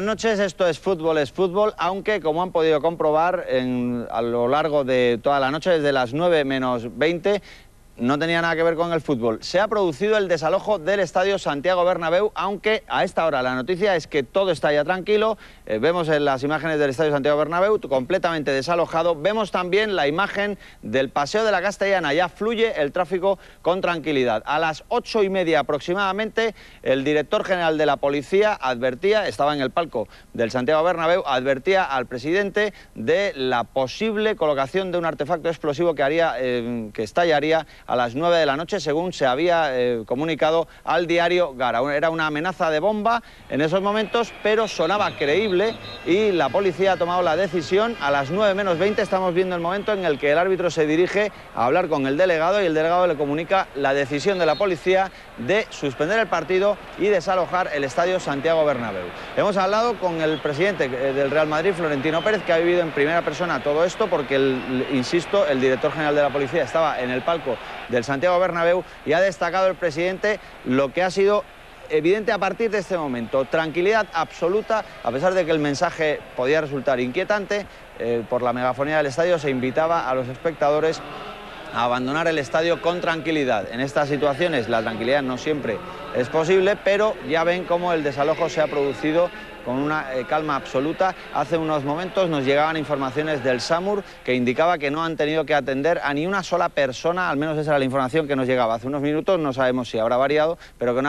noches, esto es fútbol, aunque como han podido comprobar a lo largo de toda la noche, desde las 9 menos 20, no tenía nada que ver con el fútbol. Se ha producido el desalojo del Estadio Santiago Bernabéu, aunque a esta hora la noticia es que todo está ya tranquilo. Vemos en las imágenes del Estadio Santiago Bernabéu completamente desalojado. Vemos también la imagen del Paseo de la Castellana. Ya fluye el tráfico con tranquilidad. A las 8:30 aproximadamente, el director general de la policía advertía, estaba en el palco del Santiago Bernabéu, advertía al presidente de la posible colocación de un artefacto explosivo que estallaría a las 9 de la noche, según se había comunicado al diario Gara. Era una amenaza de bomba en esos momentos, pero sonaba creíble y la policía ha tomado la decisión. A las 9 menos 20 estamos viendo el momento en el que el árbitro se dirige a hablar con el delegado y el delegado le comunica la decisión de la policía de suspender el partido y desalojar el Estadio Santiago Bernabéu. Hemos hablado con el presidente del Real Madrid, Florentino Pérez, que ha vivido en primera persona todo esto porque, insisto, el director general de la policía estaba en el palco del Santiago Bernabéu y ha destacado el presidente lo que ha sido evidente a partir de este momento: tranquilidad absoluta, a pesar de que el mensaje podía resultar inquietante. Por la megafonía del estadio se invitaba a los espectadores a abandonar el estadio con tranquilidad. En estas situaciones la tranquilidad no siempre es posible, pero ya ven cómo el desalojo se ha producido con una calma absoluta. Hace unos momentos nos llegaban informaciones del SAMUR que indicaba que no han tenido que atender a ni una sola persona, al menos esa era la información que nos llegaba hace unos minutos. No sabemos si habrá variado, pero que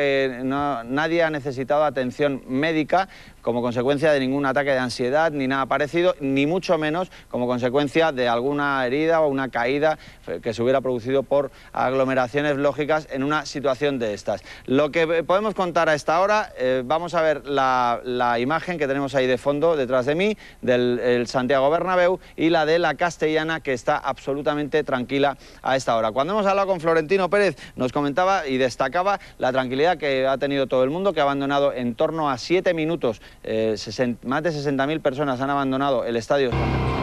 nadie ha necesitado atención médica como consecuencia de ningún ataque de ansiedad ni nada parecido, ni mucho menos como consecuencia de alguna herida o una caída que se hubiera producido por aglomeraciones lógicas en una situación de estas. Lo que podemos contar a esta hora, vamos a ver la imagen que tenemos ahí de fondo detrás de mí del Santiago Bernabéu y la de la Castellana, que está absolutamente tranquila a esta hora. Cuando hemos hablado con Florentino Pérez nos comentaba y destacaba la tranquilidad que ha tenido todo el mundo, que ha abandonado en torno a 7 minutos. Más de 60.000 personas han abandonado el estadio.